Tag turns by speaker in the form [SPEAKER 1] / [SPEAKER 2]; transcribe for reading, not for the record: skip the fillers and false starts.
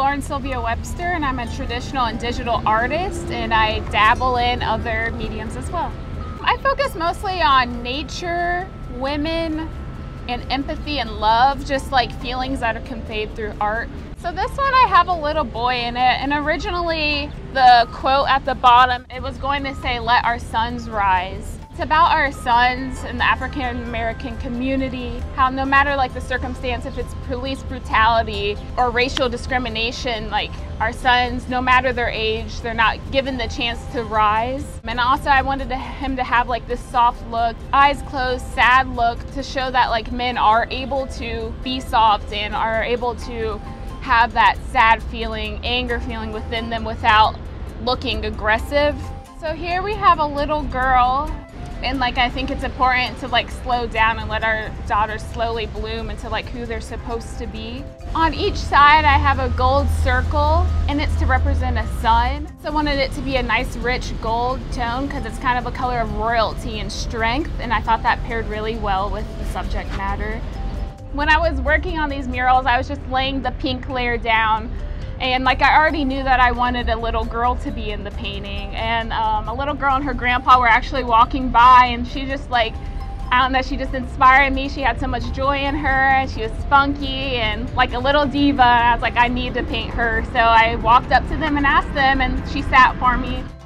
[SPEAKER 1] Lauren Sylvia Webster, and I'm a traditional and digital artist, and I dabble in other mediums as well. I focus mostly on nature, women, and empathy and love, just like feelings that are conveyed through art. So this one, I have a little boy in it, and originally the quote at the bottom, it was going to say, "Let our sons rise." It's about our sons in the African American community, how no matter like the circumstance, if it's police brutality or racial discrimination, like our sons, no matter their age, they're not given the chance to rise. And also I wanted him to have like this soft look, eyes closed, sad look, to show that like men are able to be soft and are able to have that sad feeling, anger feeling within them without looking aggressive. So here we have a little girl, and like I think it's important to like slow down and let our daughters slowly bloom into like who they're supposed to be. On each side I have a gold circle, and it's to represent a sun. So I wanted it to be a nice rich gold tone because it's kind of a color of royalty and strength, and I thought that paired really well with the subject matter. When I was working on these murals, I was just laying the pink layer down, and like I already knew that I wanted a little girl to be in the painting, and a little girl and her grandpa were actually walking by, and she just like, I don't know, she just inspired me. She had so much joy in her, and she was spunky and like a little diva, and I was like, I need to paint her. So I walked up to them and asked them, and she sat for me.